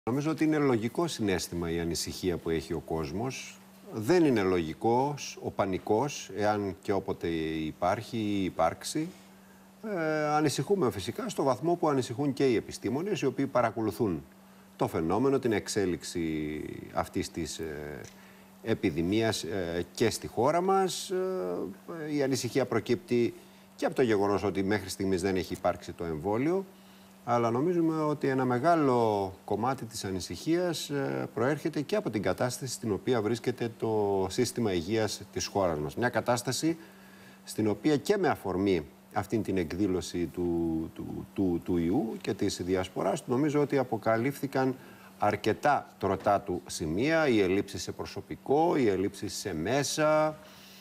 Νομίζω ότι είναι λογικό συναίσθημα η ανησυχία που έχει ο κόσμος. Δεν είναι λογικός ο πανικός, εάν και όποτε υπάρχει ή υπάρξει. Ανησυχούμε φυσικά στο βαθμό που ανησυχούν και οι επιστήμονες, οι οποίοι παρακολουθούν το φαινόμενο, την εξέλιξη αυτής της επιδημίας και στη χώρα μας. Η ανησυχία προκύπτει και από το γεγονός ότι μέχρι στιγμής δεν έχει υπάρξει το εμβόλιο. Αλλά νομίζουμε ότι ένα μεγάλο κομμάτι της ανησυχίας προέρχεται και από την κατάσταση στην οποία βρίσκεται το σύστημα υγείας της χώρας μας. Μια κατάσταση στην οποία και με αφορμή αυτήν την εκδήλωση του ιού και της διασποράς, νομίζω ότι αποκαλύφθηκαν αρκετά τροτά του σημεία, οι ελλείψεις σε προσωπικό, οι ελλείψεις σε μέσα,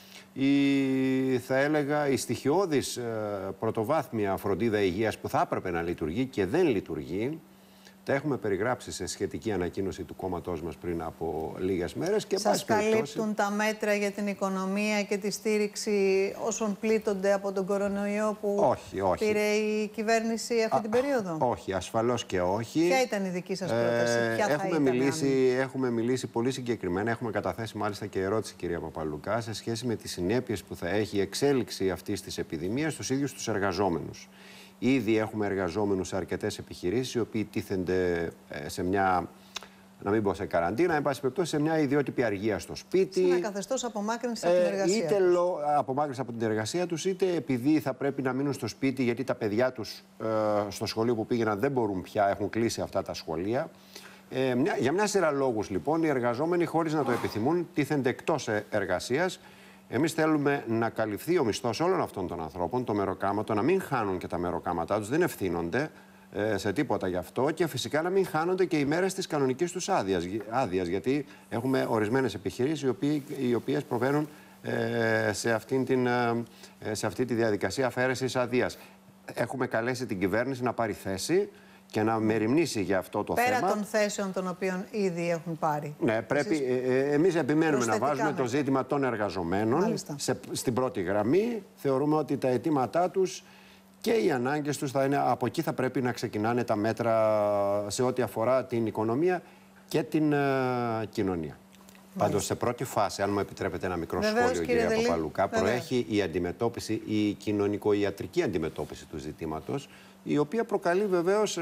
θα έλεγα η στοιχειώδης πρωτοβάθμια φροντίδα υγείας που θα έπρεπε να λειτουργεί και δεν λειτουργεί. Τα έχουμε περιγράψει σε σχετική ανακοίνωση του κόμματός μας πριν από λίγες μέρες. Και σας καλύπτουν τα μέτρα για την οικονομία και τη στήριξη όσων πλήττονται από τον κορονοϊό που πήρε η κυβέρνηση αυτή την περίοδο? Όχι, ασφαλώς και όχι. Ποια ήταν η δική σας πρόταση? Έχουμε μιλήσει πολύ συγκεκριμένα. Έχουμε καταθέσει μάλιστα και ερώτηση, κυρία Παπαλουκά, σε σχέση με τις συνέπειες που θα έχει η εξέλιξη αυτής της επιδημίας στους ίδιους τους εργαζόμενους. Ήδη έχουμε εργαζόμενους σε αρκετές επιχειρήσεις, οι οποίοι τίθενται σε μια, να μην πω σε καραντίνα, εν πάση περιπτώσει, σε μια ιδιότυπη αργία στο σπίτι. Σε ένα καθεστώς απομάκρυνση από την εργασία. Είτε απομάκρυνση από την εργασία τους, είτε επειδή θα πρέπει να μείνουν στο σπίτι, γιατί τα παιδιά τους στο σχολείο που πήγαιναν δεν μπορούν πια, έχουν κλείσει αυτά τα σχολεία. Για μια σειρά λόγους, λοιπόν, οι εργαζόμενοι, χωρίς να το επιθυμούν, τίθενται εκτός εργασίας. Εμείς θέλουμε να καλυφθεί ο μισθός όλων αυτών των ανθρώπων, το μεροκάματο, να μην χάνουν και τα μεροκάματά τους, δεν ευθύνονται σε τίποτα γι' αυτό, και φυσικά να μην χάνονται και οι μέρες της κανονικής τους άδειας, γιατί έχουμε ορισμένες επιχειρήσεις οι οποίες προβαίνουν σε αυτή τη διαδικασία αφαίρεσης αδείας. Έχουμε καλέσει την κυβέρνηση να πάρει θέση και να μεριμνήσει για αυτό το θέμα. Πέρα των θέσεων των οποίων ήδη έχουν πάρει. Ναι, πρέπει. Εμείς επιμένουμε να βάζουμε το ζήτημα των εργαζομένων στην πρώτη γραμμή. Θεωρούμε ότι τα αιτήματά τους και οι ανάγκες τους θα είναι, από εκεί θα πρέπει να ξεκινάνε τα μέτρα σε ό,τι αφορά την οικονομία και την κοινωνία. Πάντως, σε πρώτη φάση, αν μου επιτρέπετε ένα μικρό σχόλιο, κυρία Παπαλουκά, προέχει η αντιμετώπιση, η κοινωνικο-ιατρική αντιμετώπιση του ζητήματος, η οποία προκαλεί βεβαίως,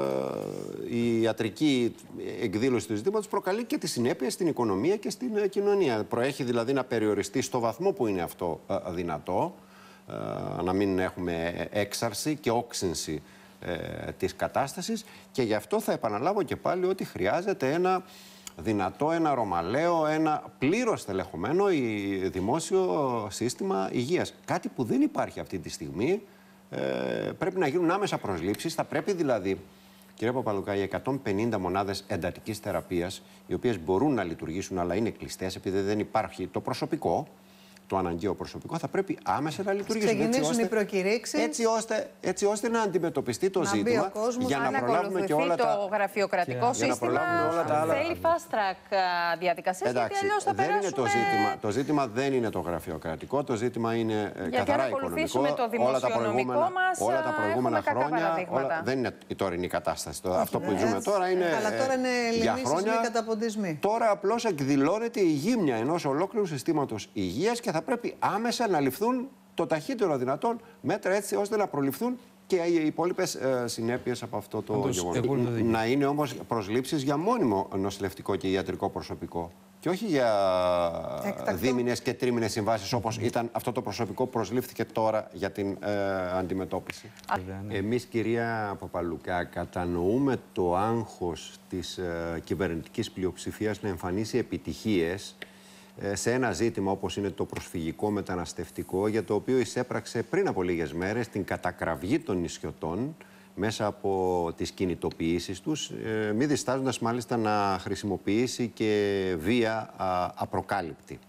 η ιατρική εκδήλωση του ζητήματος προκαλεί και τις συνέπειες στην οικονομία και στην κοινωνία. Προέχει δηλαδή να περιοριστεί στο βαθμό που είναι αυτό δυνατό, να μην έχουμε έξαρση και όξυνση της κατάστασης, και γι' αυτό θα επαναλάβω και πάλι ότι χρειάζεται ένα δυνατό, ένα ρωμαλαίο, ένα πλήρως τελεχωμένο δημόσιο σύστημα υγείας. Κάτι που δεν υπάρχει αυτή τη στιγμή. Πρέπει να γίνουν άμεσα προσλήψεις. Θα πρέπει δηλαδή, κυρία Παπαλουκά, οι 150 μονάδες εντατικής θεραπείας, οι οποίες μπορούν να λειτουργήσουν αλλά είναι κλειστές επειδή δεν υπάρχει το προσωπικό, το αναγκαίο προσωπικό, θα πρέπει άμεσα να λυτουργήσουν. Ξεκινήσουν οι προκηρύξεις. Έτσι ώστε να αντιμετωπιστεί το ζήτημα. Για να προλάβουμε και όλα τα. Το γραφειοκρατικό σύστημα θέλει fast track διαδικασίες. Γιατί αλλιώς θα περάσουμε. Δεν είναι το ζήτημα δεν είναι το γραφειοκρατικό. Το ζήτημα είναι καθαρά οικονομικό. Το δημοσιονομικό μας, όλα τα προηγούμενα χρόνια. Δεν είναι η τωρινή κατάσταση. Αυτό που ζούμε τώρα είναι. Αλλά τώρα είναι λυμίσεις μη καταποντισμοί. Τώρα απλώς εκδηλώνεται η γύμνια ενός ολόκληρου συστήματος υγείας και θα πρέπει άμεσα να ληφθούν το ταχύτερο δυνατόν μέτρα, έτσι ώστε να προληφθούν και οι υπόλοιπες συνέπειες από αυτό το γεγονός. Να είναι όμως προσλήψεις για μόνιμο νοσηλευτικό και ιατρικό προσωπικό και όχι για δίμηνες και τρίμηνες συμβάσεις, όπως ήταν αυτό το προσωπικό που προσλήφθηκε τώρα για την αντιμετώπιση. Εμείς, κυρία Παπαλουκά, κατανοούμε το άγχος της κυβερνητικής πλειοψηφίας να εμφανίσει επιτυχίες σε ένα ζήτημα όπως είναι το προσφυγικό μεταναστευτικό, για το οποίο εισέπραξε πριν από λίγες μέρες την κατακραυγή των νησιωτών μέσα από τις κινητοποιήσεις τους, μη διστάζοντας μάλιστα να χρησιμοποιήσει και βία απροκάλυπτη.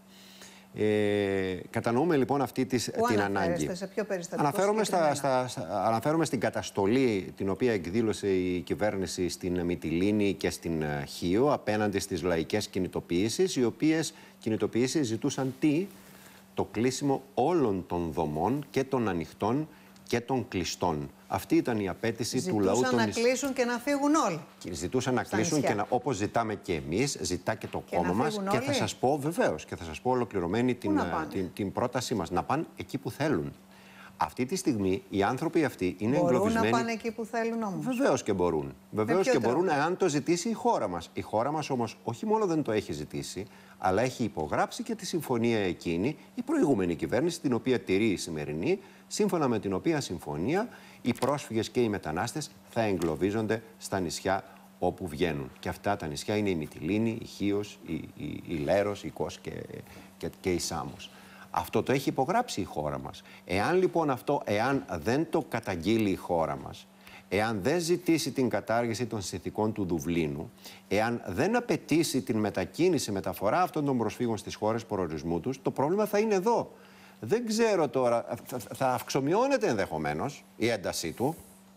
Κατανοούμε λοιπόν αυτή την ανάγκη. Σε ποιο περιστατικό? Αναφέρομαι στην καταστολή την οποία εκδήλωσε η κυβέρνηση στην Μυτιλήνη και στην Χίο απέναντι στις λαϊκές κινητοποιήσεις, οι οποίες κινητοποιήσεις ζητούσαν το κλείσιμο όλων των δομών και των ανοιχτών και των κλειστών. Αυτή ήταν η απέτηση του λαού. Ζητούσαν να κλείσουν και να φύγουν όλοι. Ζητούσαν να κλείσουν και όπως ζητάμε και εμείς, ζητά και το κόμμα μας. Και θα σας πω βεβαίως, και θα σας πω ολοκληρωμένη την πρότασή μας. Να πάνε εκεί που θέλουν. Αυτή τη στιγμή οι άνθρωποι αυτοί είναι εγκλωβισμένοι. Μπορούν να πάνε εκεί που θέλουν όμως. Βεβαίως και μπορούν. Βεβαίως και μπορούν, εάν το ζητήσει η χώρα μας. Η χώρα μας όμως όχι μόνο δεν το έχει ζητήσει, αλλά έχει υπογράψει και τη συμφωνία εκείνη, η προηγούμενη κυβέρνηση, την οποία τηρεί η σημερινή, σύμφωνα με την οποία συμφωνία οι πρόσφυγες και οι μετανάστες θα εγκλωβίζονται στα νησιά όπου βγαίνουν. Και αυτά τα νησιά είναι η Μυτιλήνη, η Χίος, η Λέρος, η Κος και η Σάμος. Αυτό το έχει υπογράψει η χώρα μας. Εάν λοιπόν εάν δεν το καταγγείλει η χώρα μας, εάν δεν ζητήσει την κατάργηση των συνθηκών του Δουβλίνου, εάν δεν απαιτήσει την μεταφορά αυτών των προσφύγων στις χώρες προορισμού τους, το πρόβλημα θα είναι εδώ. Δεν ξέρω τώρα, θα αυξομειώνεται ενδεχομένως η έντασή του,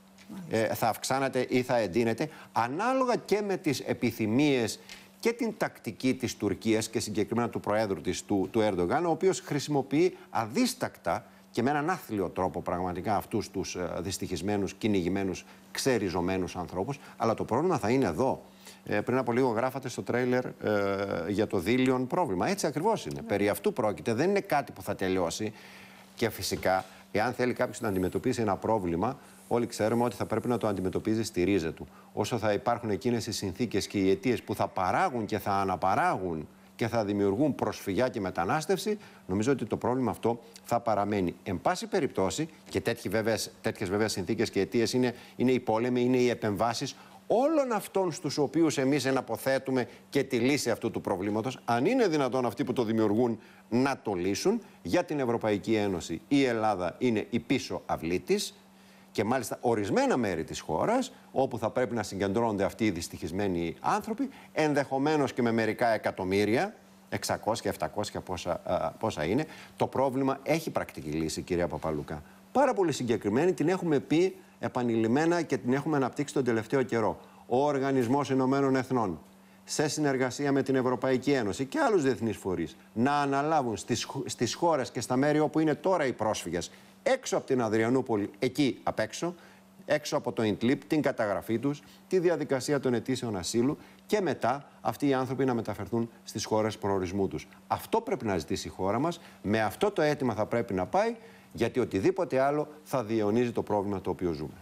θα αυξάνεται ή θα εντείνεται, ανάλογα και με τις επιθυμίες και την τακτική της Τουρκίας και συγκεκριμένα του Προέδρου της, του Ερντογάν, ο οποίος χρησιμοποιεί αδίστακτα και με έναν άθλιο τρόπο πραγματικά αυτούς τους δυστυχισμένους, κυνηγημένους, ξεριζωμένους ανθρώπους. Αλλά το πρόβλημα θα είναι εδώ. Πριν από λίγο γράφατε στο τρέιλερ για το Δήλιον πρόβλημα. Έτσι ακριβώς είναι. Περί αυτού πρόκειται. Δεν είναι κάτι που θα τελειώσει. Και φυσικά, εάν θέλει κάποιος να αντιμετωπίσει ένα πρόβλημα, όλοι ξέρουμε ότι θα πρέπει να το αντιμετωπίζει στη ρίζα του. Όσο θα υπάρχουν εκείνες οι συνθήκες και οι αιτίες που θα παράγουν και θα αναπαράγουν και θα δημιουργούν προσφυγιά και μετανάστευση, νομίζω ότι το πρόβλημα αυτό θα παραμένει. Εν πάση περιπτώσει, και τέτοιες βέβαια συνθήκες και αιτίες είναι οι πόλεμοι, είναι οι επεμβάσεις όλων αυτών στους οποίους εμείς εναποθέτουμε και τη λύση αυτού του προβλήματος, αν είναι δυνατόν αυτοί που το δημιουργούν να το λύσουν. Για την Ευρωπαϊκή Ένωση η Ελλάδα είναι η πίσω αυλή της. Και μάλιστα ορισμένα μέρη της χώρας, όπου θα πρέπει να συγκεντρώνονται αυτοί οι δυστυχισμένοι άνθρωποι, ενδεχομένως και με μερικά εκατομμύρια, 600, 700 πόσα είναι, το πρόβλημα έχει πρακτική λύση, κυρία Παπαλούκα. Πάρα πολύ συγκεκριμένη, την έχουμε πει επανειλημμένα και την έχουμε αναπτύξει τον τελευταίο καιρό. Ο Οργανισμός Ηνωμένων Εθνών, σε συνεργασία με την Ευρωπαϊκή Ένωση και άλλους διεθνείς φορείς, να αναλάβουν στις χώρες και στα μέρη όπου είναι τώρα οι πρόσφυγες, έξω από την Αδριανούπολη, εκεί απ' έξω, έξω από το Ιντλίπ, την καταγραφή τους, τη διαδικασία των αιτήσεων ασύλου και μετά αυτοί οι άνθρωποι να μεταφερθούν στις χώρες προορισμού τους. Αυτό πρέπει να ζητήσει η χώρα μας, με αυτό το αίτημα θα πρέπει να πάει, γιατί οτιδήποτε άλλο θα διαιωνίζει το πρόβλημα το οποίο ζούμε.